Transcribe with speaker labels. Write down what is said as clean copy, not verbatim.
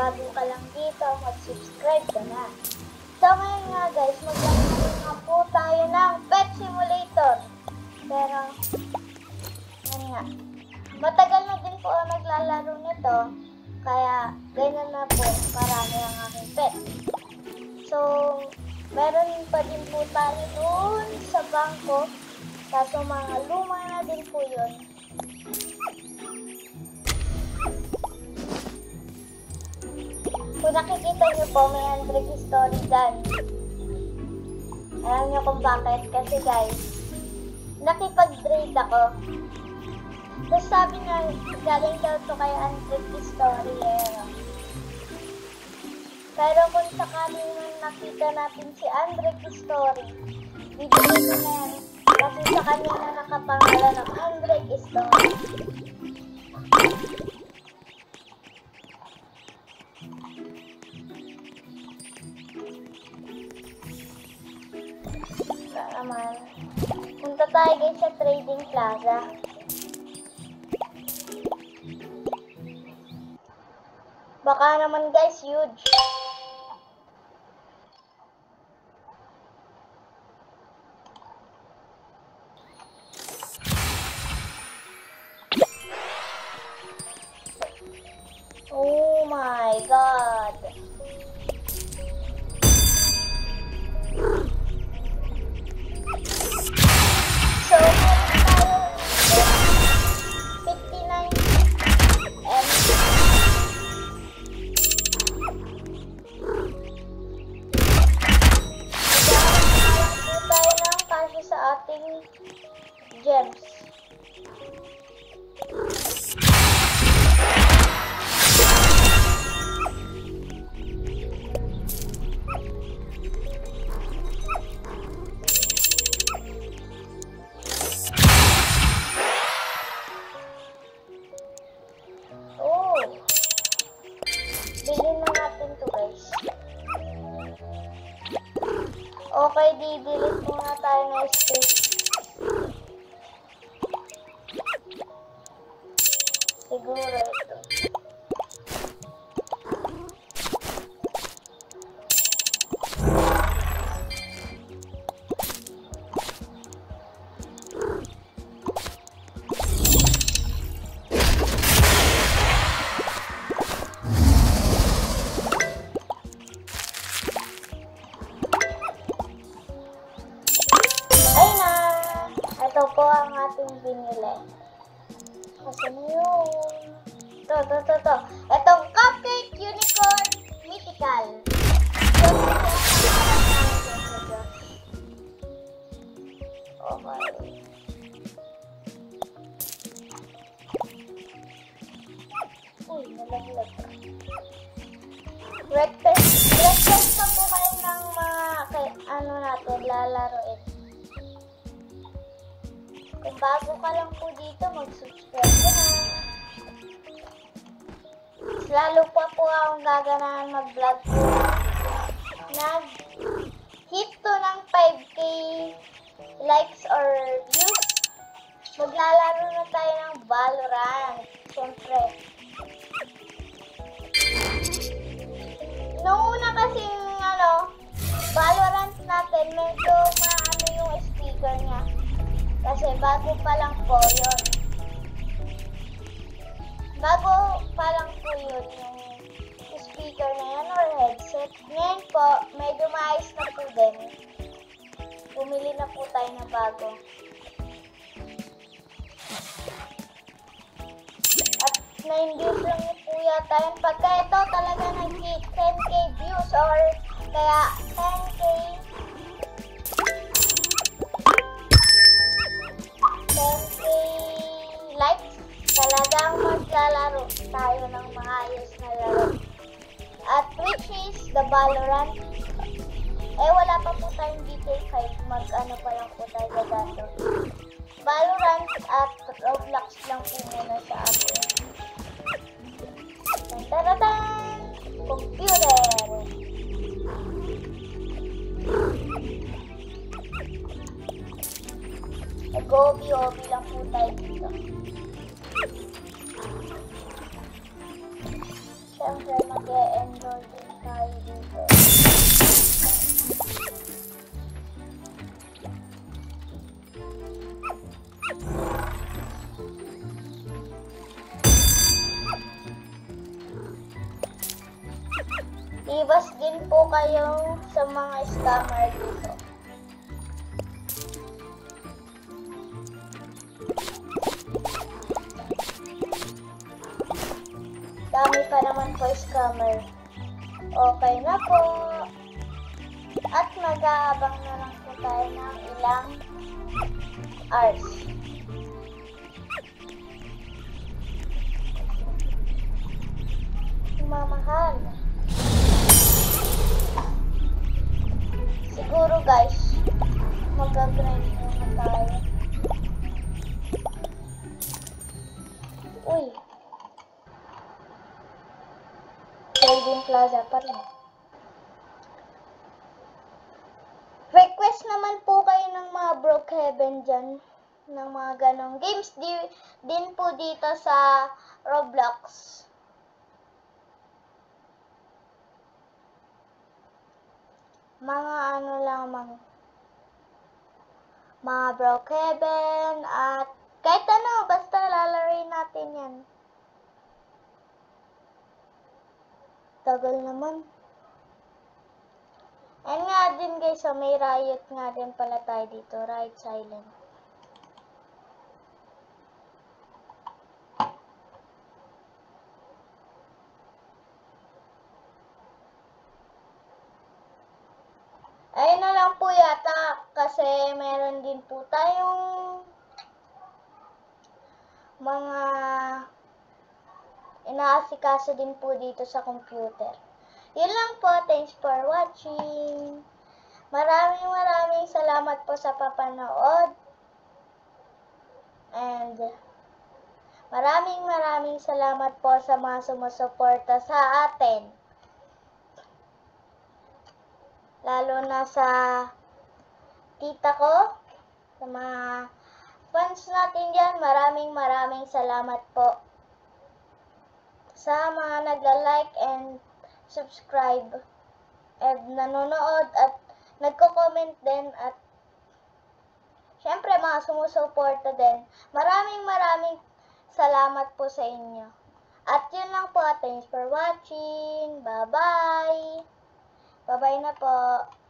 Speaker 1: bago ka lang dito, mag-subscribe ka na. So ngayon nga guys, maglalaro nga po tayo ng Pet Simulator. Pero, yan nga. Matagal na din po ang naglalaro nito, kaya ganyan na po, marami ang aking pet. So, meron pa din po tayo doon sa bangko, kaso mga luma na din po yun. Kung nakikita nyo po, may 100 story dyan. Alam nyo kung bakit? Kasi guys, nakipag-trade ako. Tapos sabi nga, galing daw to kay 100 story Pero kung sakali nang nakita natin si Andrek Story, bibigyan ko na yan. Kasi sa kanya na nakapangalan ng Andrek Story. Naman. Punta tayo guys sa Trading Plaza. Baka naman guys, huge. Oh my god. So, tayo 59 and tayo ng kasya sa ating gems. Bilhin na natin to guys. Okay, di-delete muna tayo ng space. Siguro ito. Ito po ang ating binili. Kasi na yun. Ito. Itong Cupcake Unicorn Mythical. Okay. Uy, nalaglag. Breakfast pa po kayo ng mga natin lalaroin. Kung bago ka lang po dito, mag-subscribe ka na. Lalo pa po akong gaganahan mag-vlog po. Nag-hit to ng 5K likes or views. Maglalaro na tayo ng Valorant. Siyempre. Noong una kasing Valorant natin, medyo maano yung speaker niya. Kasi bago pa lang po yun. Bago pa lang po yun yung speaker na yan or headset. Ngayon po, medyo maayos na po din. Bumili na po tayo na bago. At 9 views lang po yata yun. Pagka ito talaga nag-hit 10K views or kaya 10K likes, talagang maglalaro tayo ng maayos na laro. At which is the Valorant. Wala pa po tayong DK5. Mag-ano pa lang po tayo gagando. Valorant at Roblox lang po muna sa atin. Tantaradan! Computer! Nag-obi-obi lang po tayo dito. syempre mag-e-enroll din tayo dito. Iwas din po kayo sa mga scammer dito. Dami pa naman po scammer. Okay na po. At mag-aabang na lang po tayo ng ilang hours. Mamahal. Siguro guys, mag-grind muna tayo. Uy. Trading Plaza pa rin. Request naman po kayo ng mga Brookhaven dyan. Ng mga ganong games din po dito sa Roblox. Mga ano lang, mga Brookhaven at kahit ano, basta lalaroin natin yan. Tagal naman. And nga din guys, so may riot nga din pala tayo dito, Riot Silent. Ayun na lang po yata kasi meron din po tayong mga inaasikaso din po dito sa computer. Yun lang po. Thanks for watching. Maraming salamat po sa papanood. And maraming salamat po sa mga sumusuporta sa atin. Lalo na sa tita ko, sa mga fans natin dyan, maraming salamat po. Sa mga nagla-like and subscribe, and nanonood at nagko-comment din, at syempre mga sumusuporta din. Maraming salamat po sa inyo. At yun lang po. Thanks for watching. Bye-bye. Bye-bye na po.